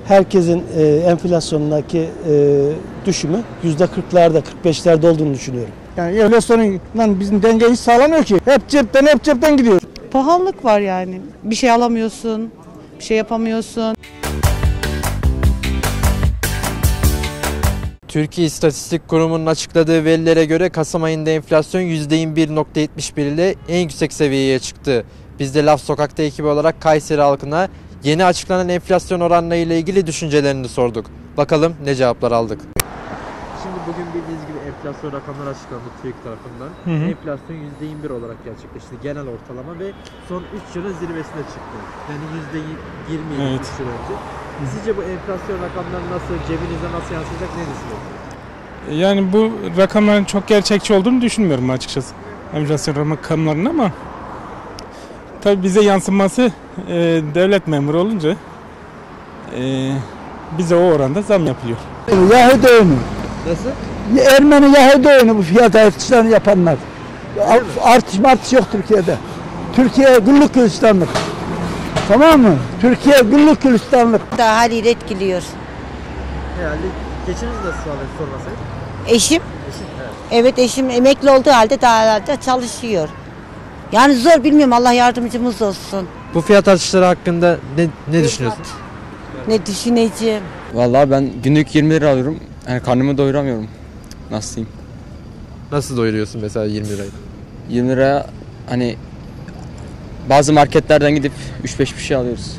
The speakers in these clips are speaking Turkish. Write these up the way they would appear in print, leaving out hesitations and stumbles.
herkesin enflasyondaki düşümü %40'larda, 45'lerde olduğunu düşünüyorum. Yani enflasyonla bizim dengeyi hiç sağlamıyor ki. Hep cepten gidiyor. Pahalılık var yani. Bir şey alamıyorsun, bir şey yapamıyorsun. Türkiye İstatistik Kurumu'nun açıkladığı verilere göre Kasım ayında enflasyon %21.71 ile en yüksek seviyeye çıktı. Biz de Laf Sokak'ta ekibi olarak Kayseri halkına yeni açıklanan enflasyon oranları ile ilgili düşüncelerini sorduk. Bakalım ne cevaplar aldık. Şimdi bugün bildiğiniz gibi enflasyon rakamları açıklandı TÜİK tarafından. Enflasyon %21 olarak gerçekleşti genel ortalama ve son 3 yılın zirvesine çıktı. Yani %20 3 yıl önce. Sizce bu enflasyon rakamları nasıl, cebinize nasıl yansıyacak, ne düşünüyorsunuz? Yani bu rakamların çok gerçekçi olduğunu düşünmüyorum açıkçası. Enflasyon rakamlarının ama tabii bize yansıması devlet memuru olunca bize o oranda zam yapılıyor. Yahudi oyunu. Nasıl? Ermeni Yahudi oyunu bu fiyat artışlarını yapanlar. Artış yok Türkiye'de. Türkiye güllük gülistanlık. Tamam mı? Türkiye güllük gülistanlık. Daha haliyle etkiliyor. Herhalde geçiniz nasıl sormasaydı? Eşim? Eşim, evet. Evet, eşim emekli olduğu halde daha da çalışıyor. Yani zor, bilmiyorum, Allah yardımcımız olsun. Bu fiyat artışları hakkında ne düşünüyorsunuz? Ne düşüneceğim? Vallahi ben günlük 20 lira alıyorum. Yani karnımı doyuramıyorum. Nasıl diyeyim? Nasıl doyuruyorsun mesela 20 lirayı? 20 liraya hani bazı marketlerden gidip 3-5 bir şey alıyoruz.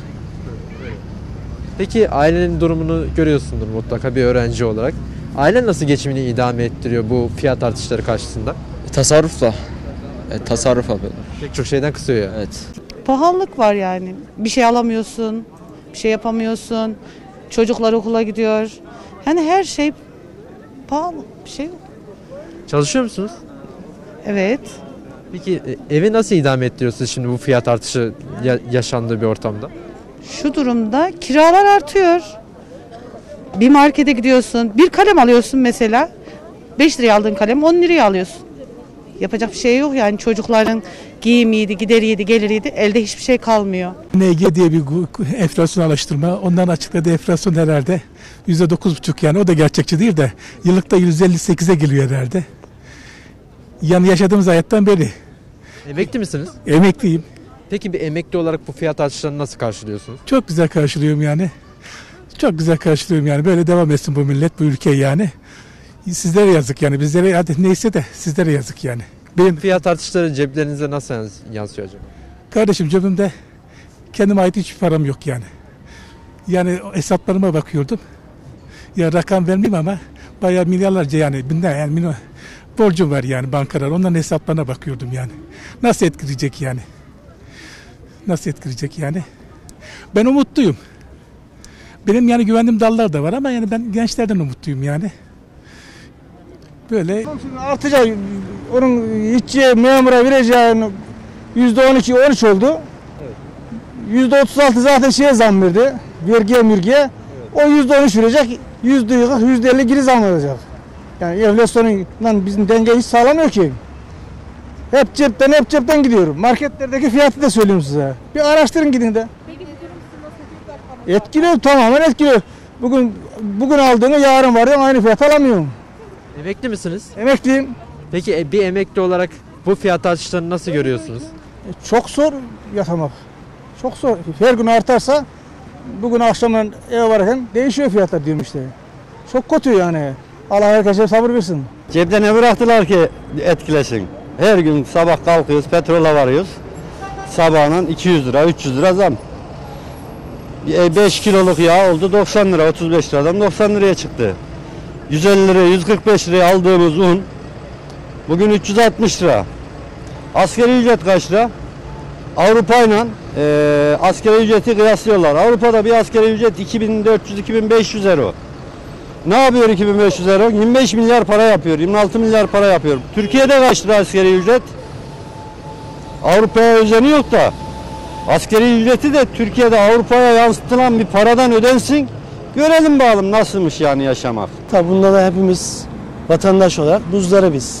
Peki ailenin durumunu görüyorsundur mutlaka bir öğrenci olarak. Ailen nasıl geçimini idame ettiriyor bu fiyat artışları karşısında? Tasarrufla. Tasarruf abi. Pek çok şeyden kısıyor ya. Evet. Pahalılık var yani. Bir şey alamıyorsun, bir şey yapamıyorsun. Çocuklar okula gidiyor. Yani her şey pahalı, bir şey yok. Çalışıyor musunuz? Evet. Peki evi nasıl idame ettiriyorsunuz şimdi bu fiyat artışı yaşandığı bir ortamda? Şu durumda kiralar artıyor. Bir markete gidiyorsun, bir kalem alıyorsun mesela. 5 liraya aldığın kalem 10 liraya alıyorsun. Yapacak bir şey yok yani, çocukların giyimiydi, gideriydi, geliriydi, elde hiçbir şey kalmıyor. NG diye bir enflasyon araştırma, ondan açıkladığı enflasyon herhalde %9,5, yani o da gerçekçi değil de yıllıkta 158'e geliyor herhalde. Yani yaşadığımız hayattan beri. Emekli misiniz? Emekliyim. Peki bir emekli olarak bu fiyat artışlarını nasıl karşılıyorsunuz? Çok güzel karşılıyorum yani. Çok güzel karşılıyorum yani. Böyle devam etsin bu millet, bu ülke yani. Sizlere yazık yani. Bizlere hadi neyse de sizlere yazık yani. Benim Fiyat artışları ceplerinize nasıl yansıyor acaba? kardeşim, cebimde kendime ait hiçbir param yok yani. Yani hesaplarıma bakıyordum. Ya rakam vermeyeyim ama bayağı milyarlarca, yani binler, yani borcum var yani bankalar. Onların hesaplarına bakıyordum yani. Nasıl etkileyecek yani? Nasıl etkileyecek yani? Ben umutluyum. Benim yani güvendiğim dallar da var ama yani ben gençlerden umutluyum yani. Böyle Artacak. Onun işçiye, memura vereceğini %12-13 oldu. Evet. %36 zaten şeye zam verdi. Vergiye. O %13 verecek. %40, %50 geri zam olacak. Yani enflasyonla bizim dengeyi hiç sağlamıyor ki. Hep cepten gidiyorum. Marketlerdeki fiyatı da söyleyeyim size. Bir araştırın gidin de. Peki bu durum sizi nasıl etkiliyor? Tamamen etkiliyor. Bugün aldığını yarın var ya aynı fiyat alamıyorum. Emekli misiniz? Emekliyim. Peki bir emekli olarak bu fiyat artışlarını nasıl görüyorsunuz? Çok zor yaşamak. Çok zor. Her gün artarsa bugün akşamdan eve varırken değişiyor fiyatlar diyorum işte. Çok kötü yani. Allah herkese sabır versin. Cepte ne bıraktılar ki etkilesin? Her gün sabah kalkıyoruz, petrola varıyoruz. Sabahına 200 lira, 300 lira zam. 5 kiloluk yağ oldu 90 lira, 35 liradan 90 liraya çıktı. 150 liraya, 145 liraya aldığımız un bugün 360 lira. Asgari ücret kaç lira? Avrupa ile asgari ücreti kıyaslıyorlar. Avrupa'da bir asgari ücret 2400-2500 euro. Ne yapıyor 2500 euro? 25 milyar para yapıyor, 26 milyar para yapıyor. Türkiye'de kaç lira asgari ücret? Avrupa'ya özeni yok da asgari ücreti de Türkiye'de Avrupa'ya yansıtılan bir paradan ödensin. Görelim bakalım nasılmış yani yaşamak. Tabi bunda da hepimiz vatandaş olarak buzdara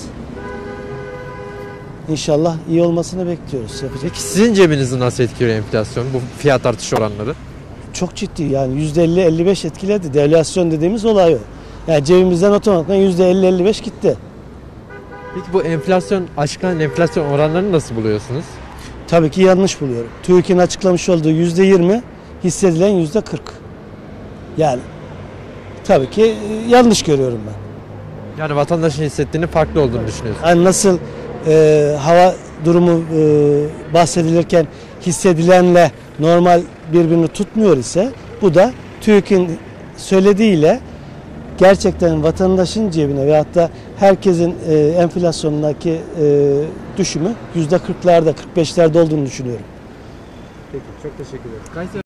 İnşallah iyi olmasını bekliyoruz. Yapacak. Peki sizin cebinizi nasıl etkiliyor enflasyon, bu fiyat artış oranları? çok ciddi yani %50-55 etkiledi. Devalüasyon dediğimiz olay o. Yani cebimizden otomatikman %50-55 gitti. Peki bu açıklanan enflasyon oranlarını nasıl buluyorsunuz? Tabii ki yanlış buluyorum. TÜİK'in açıklamış olduğu %20, hissedilen %40. Yani tabii ki yanlış görüyorum ben. Yani vatandaşın hissettiğinin farklı olduğunu düşünüyorsunuz. Yani nasıl hava durumu bahsedilirken hissedilenle normal birbirini tutmuyor ise bu da TÜİK'in söylediğiyle gerçekten vatandaşın cebine veyahut da herkesin enflasyonundaki düşümü %40'larda 45'lerde olduğunu düşünüyorum. Peki çok teşekkür ederim.